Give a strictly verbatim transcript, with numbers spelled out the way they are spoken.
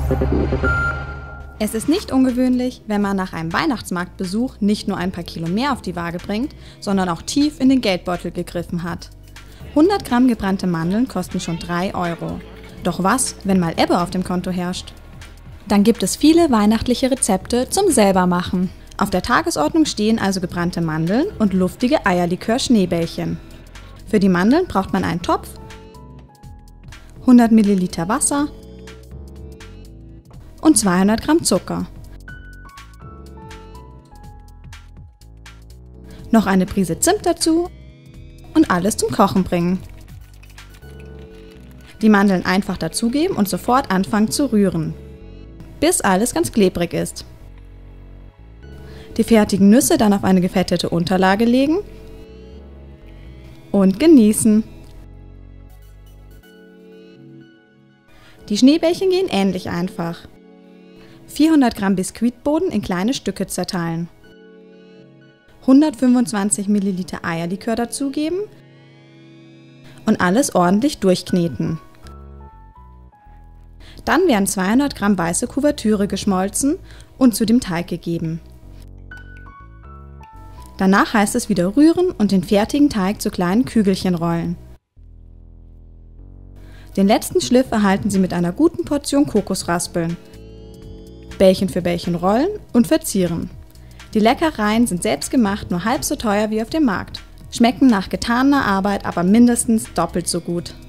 Es ist nicht ungewöhnlich, wenn man nach einem Weihnachtsmarktbesuch nicht nur ein paar Kilo mehr auf die Waage bringt, sondern auch tief in den Geldbeutel gegriffen hat. hundert Gramm gebrannte Mandeln kosten schon drei Euro. Doch was, wenn mal Ebbe auf dem Konto herrscht? Dann gibt es viele weihnachtliche Rezepte zum Selbermachen. Auf der Tagesordnung stehen also gebrannte Mandeln und luftige Eierlikör-Schneebällchen. Für die Mandeln braucht man einen Topf, hundert Milliliter Wasser und zweihundert Gramm Zucker. Noch eine Prise Zimt dazu und alles zum Kochen bringen. Die Mandeln einfach dazugeben und sofort anfangen zu rühren, bis alles ganz klebrig ist. Die fertigen Nüsse dann auf eine gefettete Unterlage legen und genießen. Die Schneebällchen gehen ähnlich einfach. vierhundert Gramm Biskuitboden in kleine Stücke zerteilen. hundertfünfundzwanzig Milliliter Eierlikör dazugeben und alles ordentlich durchkneten. Dann werden zweihundert Gramm weiße Kuvertüre geschmolzen und zu dem Teig gegeben. Danach heißt es wieder rühren und den fertigen Teig zu kleinen Kügelchen rollen. Den letzten Schliff erhalten Sie mit einer guten Portion Kokosraspeln. Bällchen für Bällchen rollen und verzieren. Die Leckereien sind selbstgemacht nur halb so teuer wie auf dem Markt, schmecken nach getaner Arbeit aber mindestens doppelt so gut.